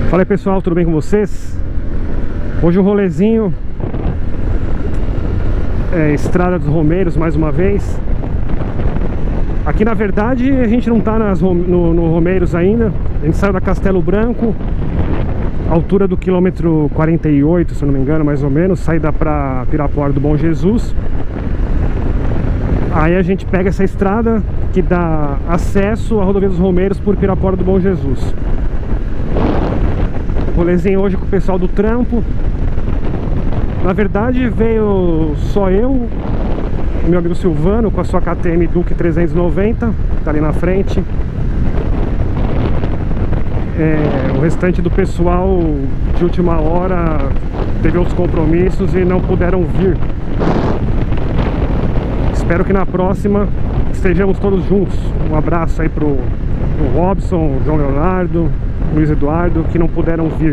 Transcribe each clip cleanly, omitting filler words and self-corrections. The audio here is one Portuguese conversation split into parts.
Fala aí pessoal, tudo bem com vocês? Hoje um rolezinho Estrada dos Romeiros mais uma vez. Aqui na verdade a gente não tá no Romeiros ainda. A gente saiu da Castelo Branco, altura do quilômetro 48, se eu não me engano, mais ou menos, saída para Pirapora do Bom Jesus. Aí a gente pega essa estrada que dá acesso à rodovia dos Romeiros por Pirapora do Bom Jesus. Rolezinho hoje com o pessoal do trampo. Na verdade veio só eu, o meu amigo Silvano com a sua KTM Duke 390, tá ali na frente. O restante do pessoal de última hora teve outros compromissos e não puderam vir. Espero que na próxima estejamos todos juntos. Um abraço aí pro Robson, João Leonardo, Luiz Eduardo, que não puderam vir.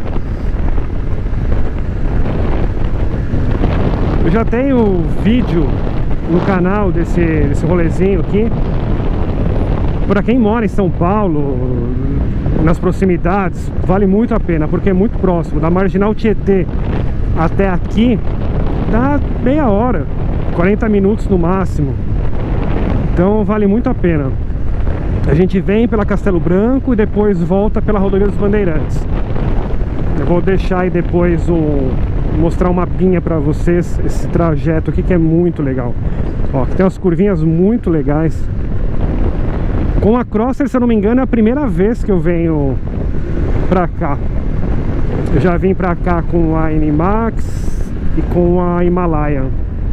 Eu já tenho vídeo no canal desse rolezinho aqui. Para quem mora em São Paulo, nas proximidades, vale muito a pena, porque é muito próximo. Da Marginal Tietê até aqui dá meia hora, 40 minutos no máximo. Então vale muito a pena. A gente vem pela Castelo Branco e depois volta pela Rodovia dos Bandeirantes. Eu vou deixar aí depois mostrar um mapinha pra vocês, esse trajeto aqui que é muito legal. Ó, aqui tem umas curvinhas muito legais. Com a Crosser, se eu não me engano, é a primeira vez que eu venho pra cá. Eu já vim pra cá com a NMAX e com a Himalaia.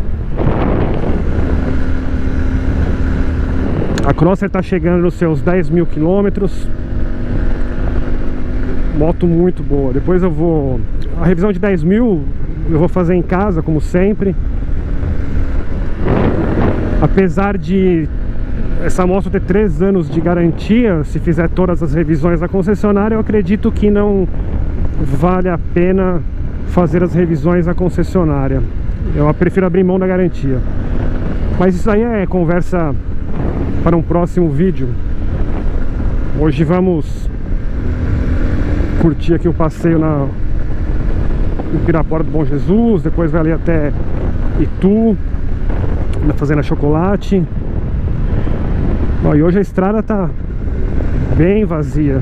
A Crosser tá chegando nos seus 10 mil quilômetros. Moto muito boa. Depois eu vou... A revisão de 10 mil eu vou fazer em casa, como sempre. Apesar de essa moto ter 3 anos de garantia, se fizer todas as revisões da concessionária, eu acredito que não vale a pena fazer as revisões na concessionária. Eu prefiro abrir mão da garantia. Mas isso aí é conversa para um próximo vídeo. Hoje vamos curtir aqui o passeio no Pirapora do Bom Jesus, depois vai ali até Itu, na Fazenda Chocolate. Ó, e hoje a estrada tá bem vazia.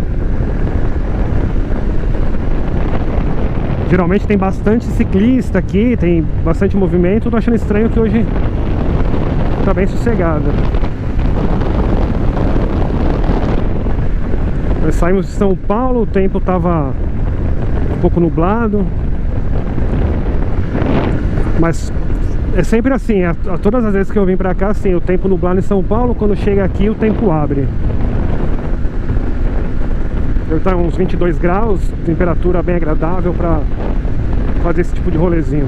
Geralmente tem bastante ciclista aqui, tem bastante movimento. Tô achando estranho que hoje tá bem sossegada. Nós saímos de São Paulo, o tempo tava um pouco nublado. Mas é sempre assim, todas as vezes que eu vim pra cá, assim, o tempo nublado em São Paulo, quando chega aqui o tempo abre. Deve estar uns 22 graus, temperatura bem agradável pra fazer esse tipo de rolezinho.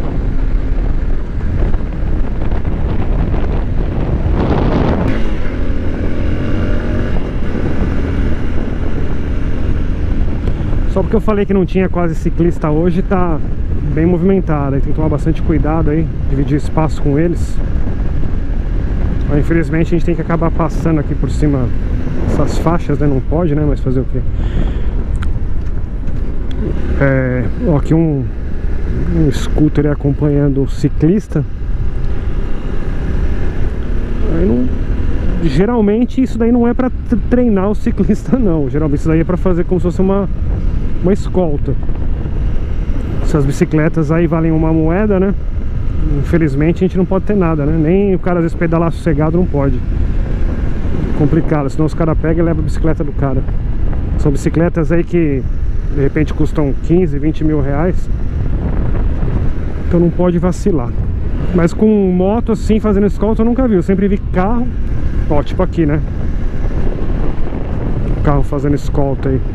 Só porque eu falei que não tinha quase ciclista hoje, tá bem movimentada. Tem que tomar bastante cuidado aí, dividir espaço com eles. Mas, infelizmente a gente tem que acabar passando aqui por cima dessas faixas, né? Não pode, né? Mas fazer o quê? Ó, aqui um scooter acompanhando o ciclista. Aí não... Geralmente isso daí não é pra treinar o ciclista, não. Geralmente isso daí é pra fazer como se fosse uma escolta. Essas bicicletas aí valem uma moeda, né? Infelizmente a gente não pode ter nada, né? Nem o cara às vezes pedalar sossegado não pode. Complicado, senão os caras pegam e levam a bicicleta do cara. São bicicletas aí que de repente custam 15, 20 mil reais. Então não pode vacilar. Mas com moto assim, fazendo escolta eu nunca vi. Eu sempre vi carro, ó, tipo aqui, né? Carro fazendo escolta aí.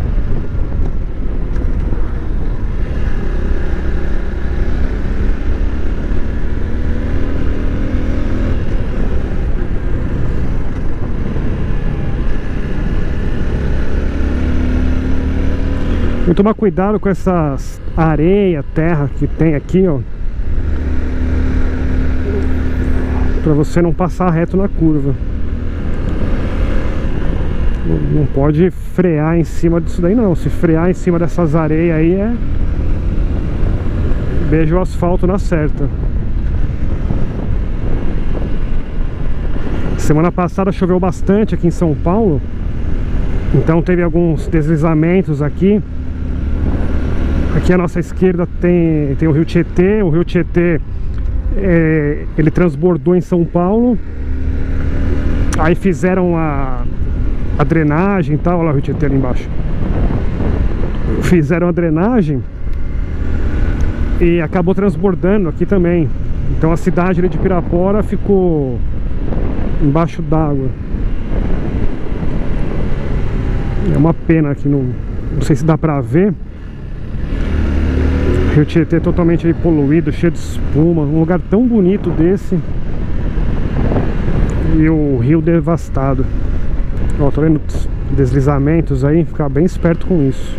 Tem que tomar cuidado com essas areia, terra que tem aqui, ó, pra você não passar reto na curva. Não pode frear em cima disso daí não. Se frear em cima dessas areias aí beijo o asfalto na certa. Semana passada choveu bastante aqui em São Paulo, então teve alguns deslizamentos aqui. Aqui à nossa esquerda tem o Rio Tietê. O Rio Tietê ele transbordou em São Paulo. Aí fizeram a drenagem e tal. Olha lá o Rio Tietê ali embaixo. Fizeram a drenagem e acabou transbordando aqui também. Então a cidade ali de Pirapora ficou embaixo d'água. É uma pena que não sei se dá pra ver. Rio Tietê totalmente aí poluído, cheio de espuma. Um lugar tão bonito desse e o rio devastado. Ó, tô vendo deslizamentos aí. Ficar bem esperto com isso.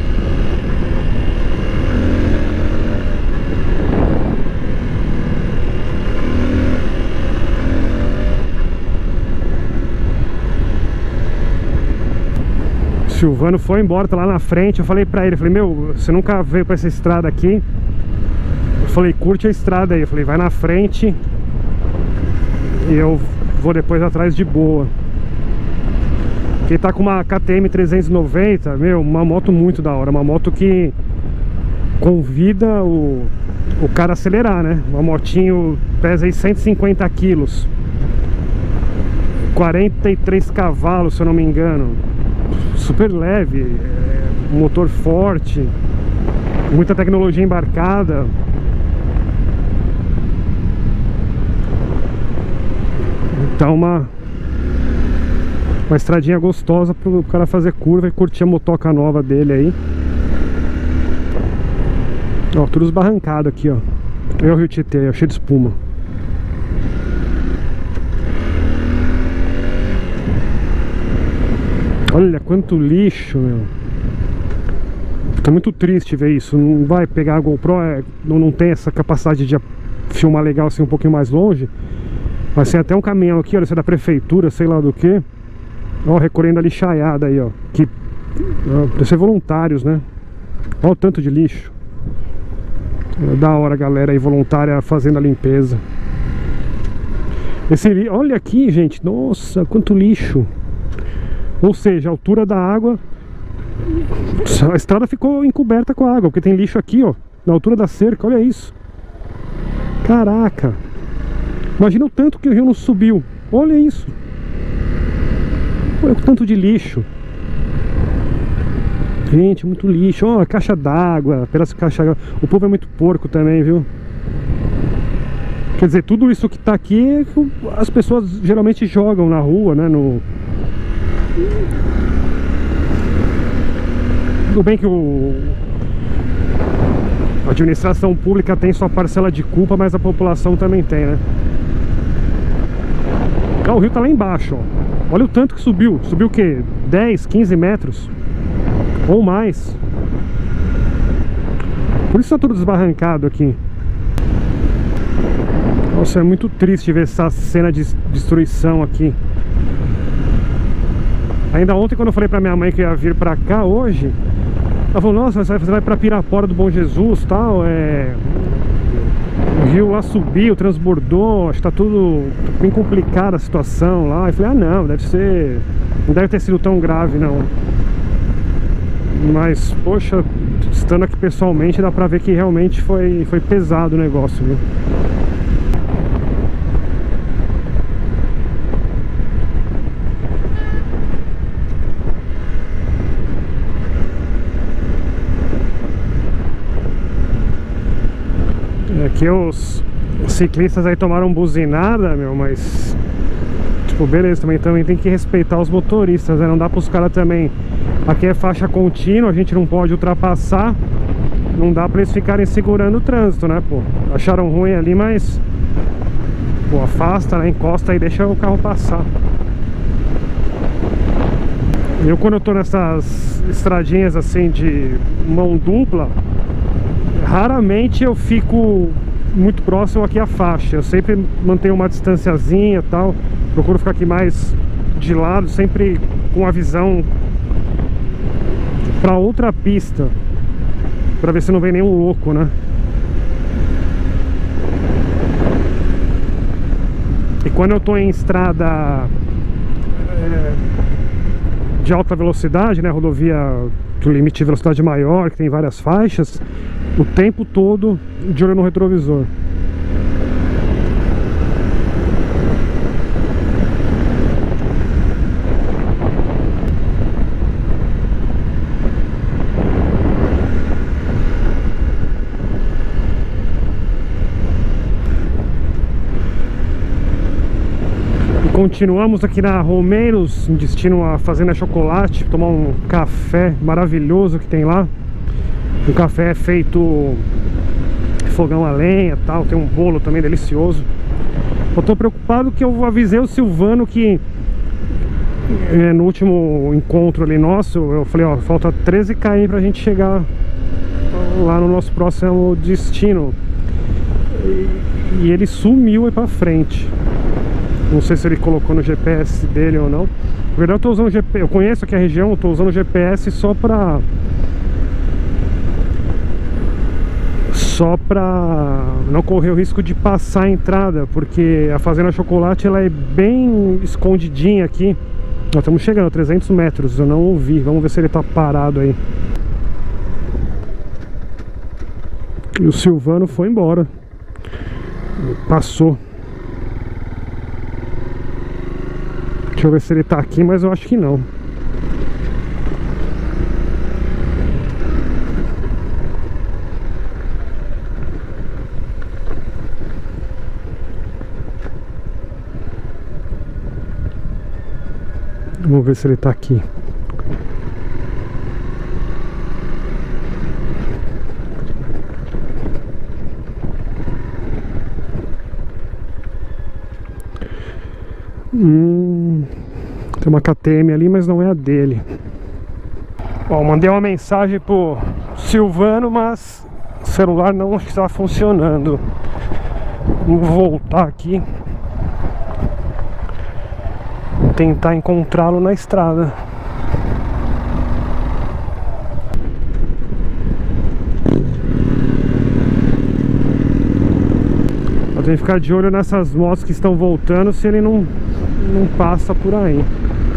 Silvano foi embora, tá lá na frente. Eu falei pra ele, meu, você nunca veio pra essa estrada aqui. Eu falei, curte a estrada aí. Eu falei, vai na frente e eu vou depois atrás de boa. Quem tá com uma KTM 390, meu, uma moto muito da hora. Uma moto que convida o cara a acelerar, né? Uma motinho pesa aí 150 quilos, 43 cavalos, se eu não me engano. Super leve, motor forte, muita tecnologia embarcada. Então uma estradinha gostosa pro cara fazer curva e curtir a motoca nova dele aí. Ó, tudo esbarrancado aqui, ó. É o Rio Tietê, cheio de espuma. Olha quanto lixo, meu. Tô muito triste ver isso. Não vai pegar a GoPro, não tem essa capacidade de filmar legal assim um pouquinho mais longe. Mas tem até um caminhão aqui, olha, isso é da prefeitura, sei lá do que. Ó, recolhendo a lixaiada aí, ó. Que deve ser voluntários, né? Olha o tanto de lixo. É da hora, galera aí voluntária fazendo a limpeza. Olha aqui, gente. Nossa, quanto lixo. Ou seja, a altura da água, a estrada ficou encoberta com a água, porque tem lixo aqui, ó, na altura da cerca. Olha isso. Caraca. Imagina o tanto que o rio não subiu. Olha isso. Olha o tanto de lixo. Gente, muito lixo. Ó, caixa d'água, pedaço de caixa d'água. O povo é muito porco também, viu? Quer dizer, tudo isso que tá aqui as pessoas geralmente jogam na rua, né? Tudo bem que a administração pública tem sua parcela de culpa, mas a população também tem, né? O rio tá lá embaixo, ó. Olha o tanto que subiu. Subiu o quê? 10, 15 metros? Ou mais. Por isso tá tudo desbarrancado aqui. Nossa, é muito triste ver essa cena de destruição aqui. Ainda ontem, quando eu falei pra minha mãe que ia vir pra cá hoje, ela falou, nossa, você vai pra Pirapora do Bom Jesus e tal, o rio lá subiu, transbordou, acho que tá tudo bem complicada a situação lá. Eu falei, não, não deve ter sido tão grave não. Mas, poxa, estando aqui pessoalmente dá pra ver que realmente foi pesado o negócio, viu? Aqui os ciclistas aí tomaram buzinada, meu, mas tipo, beleza, também tem que respeitar os motoristas, né? Não dá pros caras também. Aqui é faixa contínua, a gente não pode ultrapassar. Não dá pra eles ficarem segurando o trânsito, né, pô? Acharam ruim ali, mas pô, afasta, né? Encosta e deixa o carro passar. Eu, quando eu tô nessas estradinhas assim de mão dupla, raramente eu fico muito próximo aqui à faixa. Eu sempre mantenho uma distanciazinha e tal. Procuro ficar aqui mais de lado, sempre com a visão para outra pista, para ver se não vem nenhum louco, né? E quando eu tô em estrada de alta velocidade, né, rodovia do limite de velocidade maior, que tem várias faixas, o tempo todo de olho no retrovisor. Continuamos aqui na Romeiros, em destino à Fazenda Chocolate, tomar um café maravilhoso que tem lá. O café é feito fogão a lenha e tal, tem um bolo também delicioso. Eu tô preocupado que eu avisei o Silvano que no último encontro ali nosso, eu falei, ó, falta 13 km pra gente chegar lá no nosso próximo destino. E ele sumiu aí pra frente. Não sei se ele colocou no GPS dele ou não. Na verdade eu tô usando o GPS, eu conheço aqui a região, eu tô usando o GPS só pra não correr o risco de passar a entrada, porque a Fazenda Chocolate ela é bem escondidinha aqui. Nós estamos chegando a 300 metros, eu não ouvi, vamos ver se ele tá parado aí. E o Silvano foi embora, passou. Deixa eu ver se ele tá aqui, mas eu acho que não. Vamos ver se ele tá aqui. Tem uma KTM ali, mas não é a dele. Bom, mandei uma mensagem pro Silvano, mas o celular não está funcionando. Vamos voltar aqui, tentar encontrá-lo na estrada. Eu tenho que ficar de olho nessas motos que estão voltando, se ele não passa por aí.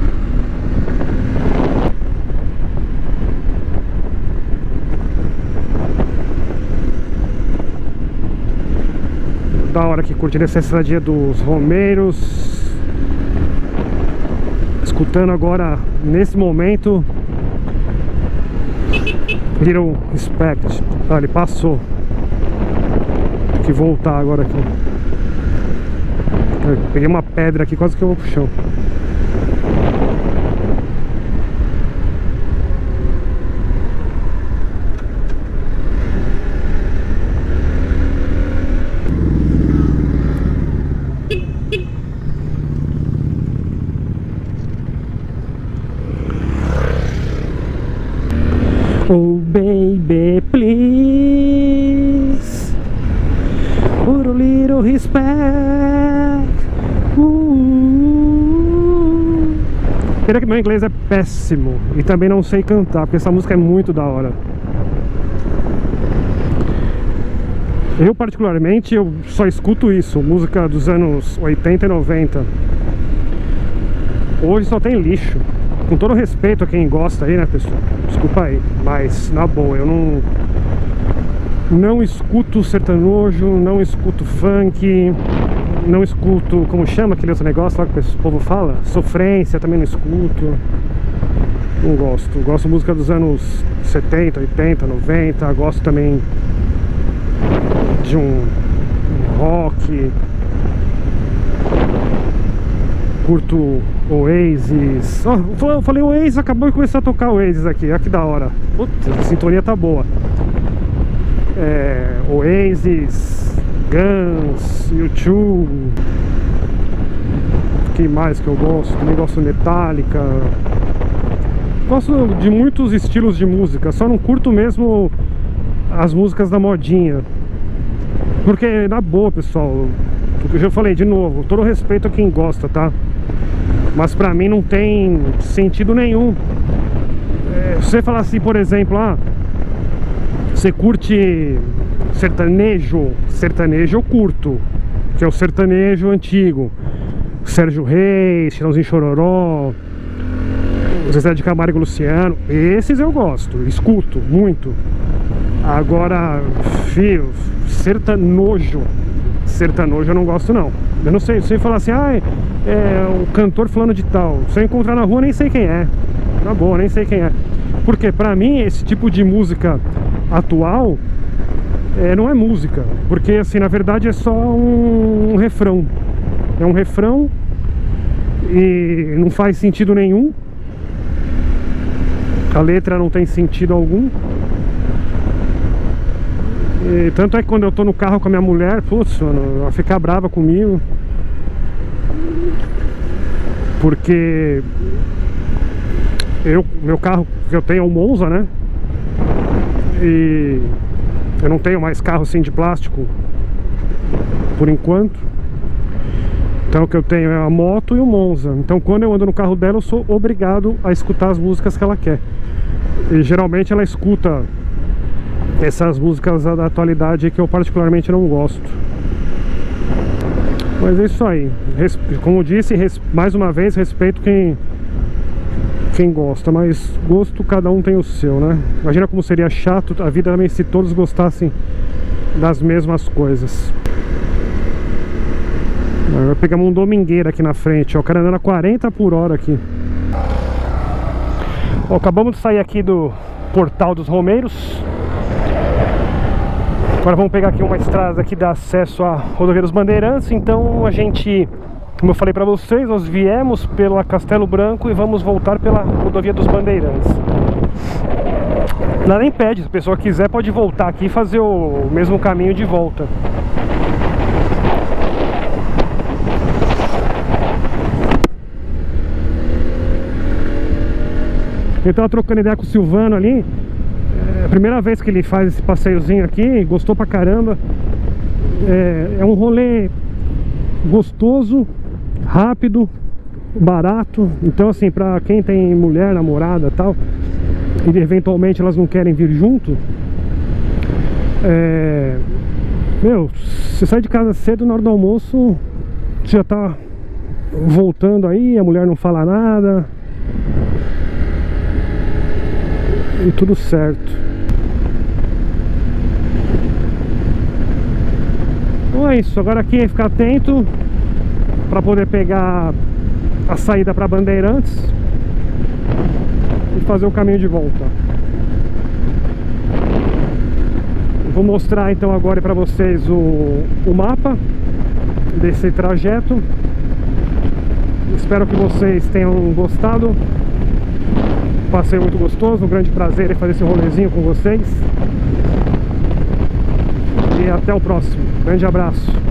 Da hora aqui curtindo essa estradinha dos Romeiros, escutando agora nesse momento Little Respect. Ah, ele passou. Tem que voltar agora aqui. Eu peguei uma pedra aqui, quase que eu vou pro chão. Oh baby, please, put a little respect. Pena que meu inglês é péssimo e também não sei cantar, porque essa música é muito da hora. Eu particularmente, eu só escuto isso, música dos anos 80 e 90. Hoje só tem lixo. Com todo respeito a quem gosta aí, né, pessoal? Desculpa aí, mas na boa, eu não escuto sertanojo, não escuto funk, não escuto, como chama aquele outro negócio lá que o povo fala? Sofrência, também não escuto. Não gosto. Gosto de música dos anos 70, 80, 90. Gosto também de um rock. Curto Oasis. Eu falei Oasis, acabou de começar a tocar Oasis aqui. Olha que da hora. Putz, a sintonia tá boa. Oasis, Guns, U2. Que mais que eu gosto? Também gosto de Metallica. Gosto de muitos estilos de música. Só não curto mesmo as músicas da modinha. Porque, na boa, pessoal, eu já falei de novo, todo respeito a quem gosta, tá? mas pra mim não tem sentido nenhum. Se você falar assim, por exemplo, você curte sertanejo? Sertanejo eu curto, que é o sertanejo antigo, Sérgio Reis, Chitãozinho Chororó, Zezé de Camargo e Luciano. Esses eu gosto, escuto muito. Agora, filho, sertanojo eu não gosto não. Eu não sei, se falar assim, o cantor fulano de tal, se eu encontrar na rua nem sei quem é. Tá bom, nem sei quem é. Porque pra mim esse tipo de música atual não é música. Porque assim, na verdade é só um refrão. É um refrão e não faz sentido nenhum. A letra não tem sentido algum. E tanto é que quando eu tô no carro com a minha mulher, putz, mano, ela fica brava comigo. Porque meu carro que eu tenho é o Monza, né? E eu não tenho mais carro assim de plástico por enquanto. Então o que eu tenho é a moto e o Monza. Então quando eu ando no carro dela, eu sou obrigado a escutar as músicas que ela quer. E geralmente ela escuta essas músicas da atualidade que eu particularmente não gosto. Mas é isso aí. Como eu disse, mais uma vez, respeito quem gosta, mas gosto cada um tem o seu, né? Imagina como seria chato a vida também se todos gostassem das mesmas coisas. Agora pegamos um domingueiro aqui na frente, ó, o cara andando a 40 por hora aqui. Ó, acabamos de sair aqui do Portal dos Romeiros. Agora vamos pegar aqui uma estrada que dá acesso à Rodovia dos Bandeirantes. Então a gente, como eu falei pra vocês, nós viemos pela Castelo Branco e vamos voltar pela Rodovia dos Bandeirantes. Nada impede, se a pessoa quiser pode voltar aqui e fazer o mesmo caminho de volta. Eu tava trocando ideia com o Silvano ali. É a primeira vez que ele faz esse passeiozinho aqui, gostou pra caramba. É um rolê gostoso, rápido, barato. Então assim, pra quem tem mulher, namorada e tal, e eventualmente elas não querem vir junto, meu, você sai de casa cedo, na hora do almoço você já tá voltando aí, a mulher não fala nada e tudo certo. Então é isso, agora aqui é ficar atento para poder pegar a saída para Bandeirantes e fazer o caminho de volta. Eu vou mostrar então agora para vocês o mapa desse trajeto. Espero que vocês tenham gostado. Passeio muito gostoso, um grande prazer em fazer esse rolezinho com vocês. E até o próximo. Grande abraço.